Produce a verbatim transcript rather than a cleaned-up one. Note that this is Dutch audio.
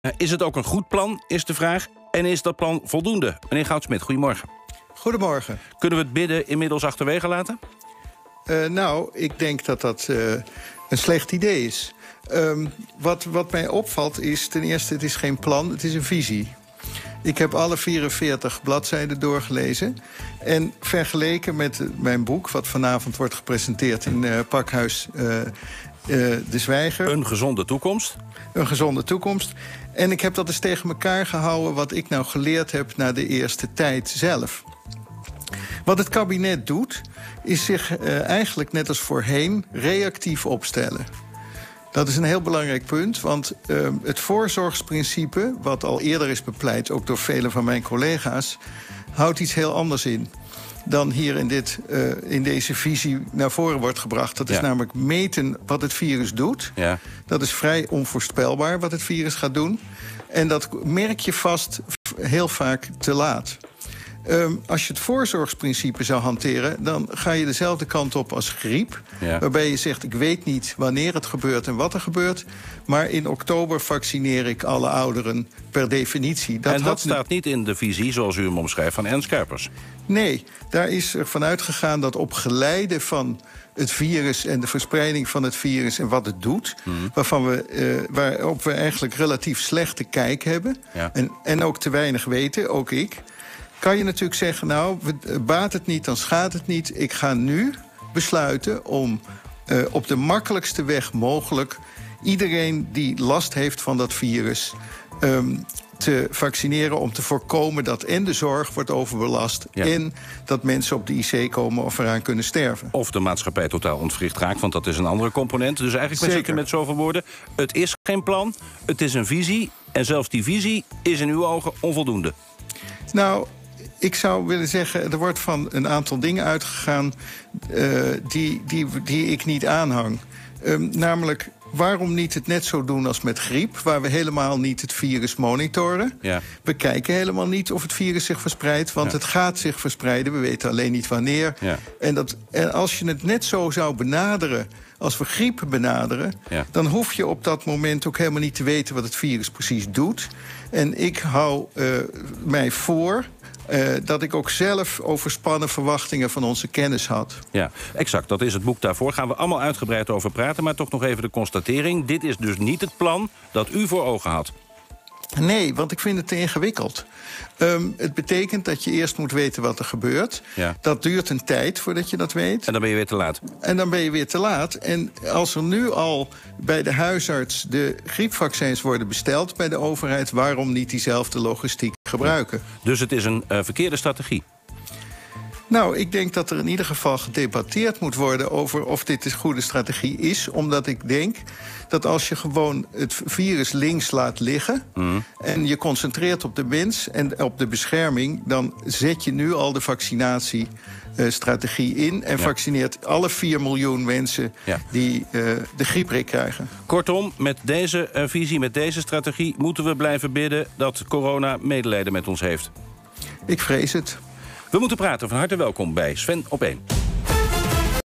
Uh, is het ook een goed plan, is de vraag. En is dat plan voldoende? Meneer Goudsmit, goedemorgen. Goedemorgen. Kunnen we het bidden inmiddels achterwege laten? Uh, nou, ik denk dat dat uh, een slecht idee is. Um, wat, wat mij opvalt is, ten eerste, het is geen plan, het is een visie. Ik heb alle vierenveertig bladzijden doorgelezen. En vergeleken met mijn boek, wat vanavond wordt gepresenteerd in uh, Pakhuis uh, uh, De Zwijger. Een gezonde toekomst. Een gezonde toekomst. En ik heb dat eens tegen elkaar gehouden wat ik nou geleerd heb na de eerste tijd zelf. Wat het kabinet doet, is zich uh, eigenlijk net als voorheen reactief opstellen. Dat is een heel belangrijk punt, want uh, het voorzorgsprincipe, wat al eerder is bepleit, ook door vele van mijn collega's, houdt iets heel anders in dan hier in, dit, uh, in deze visie naar voren wordt gebracht. Dat is ja. namelijk meten wat het virus doet. Ja. Dat is vrij onvoorspelbaar wat het virus gaat doen. En dat merk je vast heel vaak te laat. Um, als je het voorzorgsprincipe zou hanteren, dan ga je dezelfde kant op als griep. Ja. Waarbij je zegt, ik weet niet wanneer het gebeurt en wat er gebeurt, maar in oktober vaccineer ik alle ouderen per definitie. Dat en dat staat niet in de visie, zoals u hem omschrijft, van Ernst Kuipers? Nee, daar is er vanuit gegaan dat op geleide van het virus en de verspreiding van het virus en wat het doet, mm. waarvan we, uh, waarop we eigenlijk relatief slechte kijk hebben, ja. en, en ook te weinig weten, ook ik, kan je natuurlijk zeggen, nou, baat het niet, dan schaadt het niet. Ik ga nu besluiten om uh, op de makkelijkste weg mogelijk iedereen die last heeft van dat virus um, te vaccineren, om te voorkomen dat en de zorg wordt overbelast, ja. en dat mensen op de I C komen of eraan kunnen sterven. Of de maatschappij totaal ontwricht raakt, want dat is een andere component. Dus eigenlijk met, met zoveel woorden, het is geen plan, het is een visie, en zelfs die visie is in uw ogen onvoldoende. Nou, ik zou willen zeggen, er wordt van een aantal dingen uitgegaan uh, die, die, die ik niet aanhang. Um, namelijk, waarom niet het net zo doen als met griep, waar we helemaal niet het virus monitoren? Ja. We kijken helemaal niet of het virus zich verspreidt, want ja. het gaat zich verspreiden. We weten alleen niet wanneer. Ja. En, dat, en als je het net zo zou benaderen als we griep benaderen, ja. dan hoef je op dat moment ook helemaal niet te weten wat het virus precies doet. En ik hou uh, mij voor Uh, dat ik ook zelf overspannen verwachtingen van onze kennis had. Ja, exact. Dat is het boek daarvoor. Gaan we allemaal uitgebreid over praten. Maar toch nog even de constatering. Dit is dus niet het plan dat u voor ogen had. Nee, want ik vind het te ingewikkeld. Um, het betekent dat je eerst moet weten wat er gebeurt. Ja. Dat duurt een tijd voordat je dat weet. En dan ben je weer te laat. En dan ben je weer te laat. En als er nu al bij de huisarts de griepvaccins worden besteld bij de overheid, waarom niet diezelfde logistiek gebruiken? Dus het is een uh, verkeerde strategie? Nou, ik denk dat er in ieder geval gedebatteerd moet worden over of dit een goede strategie is. Omdat ik denk dat als je gewoon het virus links laat liggen, mm. en je concentreert op de mens en op de bescherming, dan zet je nu al de vaccinatiestrategie in en ja. vaccineert alle vier miljoen mensen ja. die uh, de griepprik krijgen. Kortom, met deze uh, visie, met deze strategie moeten we blijven bidden dat corona medelijden met ons heeft. Ik vrees het. We moeten praten. Van harte welkom bij Sven op één.